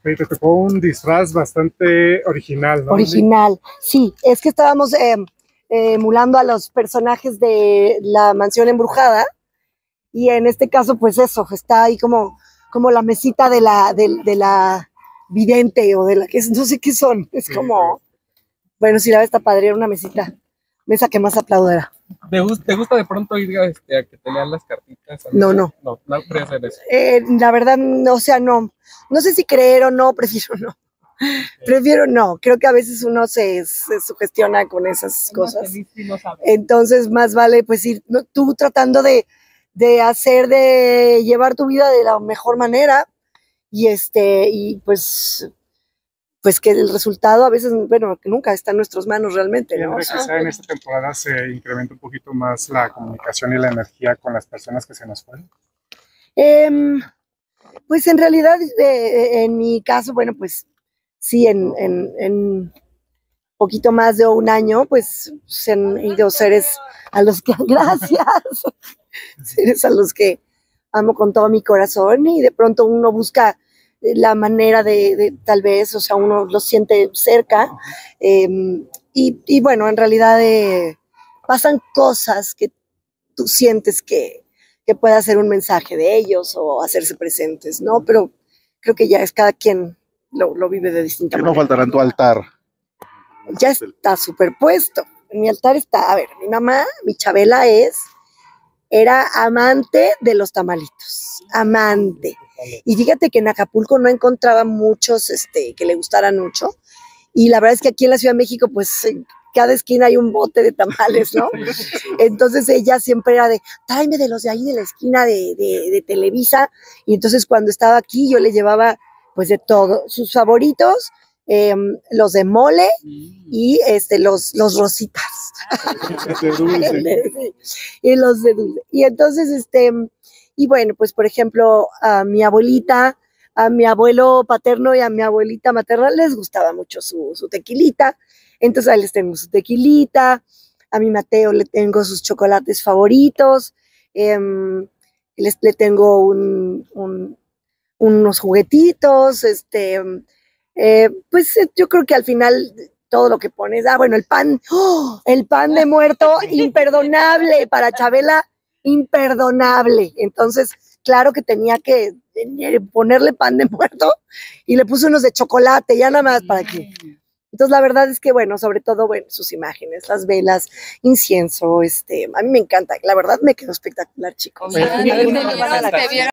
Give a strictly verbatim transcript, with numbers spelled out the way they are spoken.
Oye, te tocó un disfraz bastante original, ¿no? Original, sí. Es que estábamos eh, eh, emulando a los personajes de La Mansión Embrujada. Y en este caso, pues eso, está ahí como, como la mesita de la, de, de la vidente o de la que es, no sé qué son. Es Sí, como, bueno, si la ves está padre, era una mesita, mesa que más aplaudirá. ¿Te gusta, ¿Te gusta de pronto ir este, a que te lean las cartitas? No, no. No, no quería hacer eso. Eh, la verdad, no, o sea, no. No sé si creer o no, prefiero no. Prefiero no. Creo que a veces uno se, se sugestiona con esas cosas. Entonces, más vale pues ir no, tú tratando de, de hacer, de llevar tu vida de la mejor manera y este, y pues, pues que el resultado a veces, bueno, que nunca está en nuestras manos realmente, ¿no? Quizá en esta temporada se incrementa un poquito más la comunicación y la energía con las personas que se nos fueron. Eh, pues en realidad, eh, en mi caso, bueno, pues sí, en, en, en poquito más de un año, pues se han ido seres a los que, gracias, seres a los que amo con todo mi corazón y de pronto uno busca la manera de, de tal vez, o sea, uno lo siente cerca eh, y, y bueno, en realidad eh, pasan cosas que tú sientes que, que pueda ser un mensaje de ellos o hacerse presentes, ¿no? Pero creo que ya es cada quien lo, lo vive de distinta ¿Qué manera. no faltará en tu altar? Ya está superpuesto. En mi altar está, a ver, mi mamá, mi Chabela es, era amante de los tamalitos, amante. Y fíjate que en Acapulco no encontraba muchos este, que le gustaran mucho. Y la verdad es que aquí en la Ciudad de México, pues en cada esquina hay un bote de tamales, ¿no? Entonces ella siempre era de, tráeme de los de ahí de la esquina de, de, de Televisa. Y entonces cuando estaba aquí yo le llevaba pues de todo. Sus favoritos, eh, los de mole y este, los, los rositas. De dulce. Y los de dulce. Y entonces, este, y bueno, pues por ejemplo, a mi abuelita, a mi abuelo paterno y a mi abuelita materna les gustaba mucho su, su tequilita. Entonces ahí les tengo su tequilita. A mi Mateo le tengo sus chocolates favoritos. Eh, les, le tengo un, un, unos juguetitos. Este, eh, pues yo creo que al final todo lo que pones, ah, bueno, el pan, ¡oh! El pan de muerto, imperdonable para Chabela, imperdonable. Entonces, claro que tenía que ponerle pan de muerto y le puse unos de chocolate, ya nada más para que. Entonces, la verdad es que, bueno, sobre todo, bueno, sus imágenes, las velas, incienso, este, a mí me encanta, la verdad me quedó espectacular, chicos. Oye,